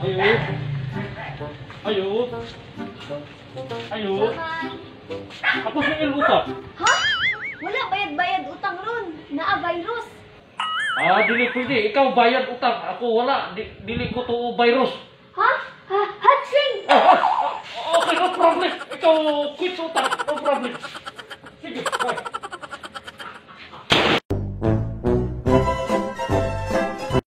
Ayo. Ayo. Ayo. Ako sa utang. Ha? Wala bayad-bayad utang ron. Naa virus. Dili pwede. Ikaw bayad utang. Ako wala. Dili ko to virus. Ha? Hatsing! Okay, no problem. Ikaw quit utang. No problem.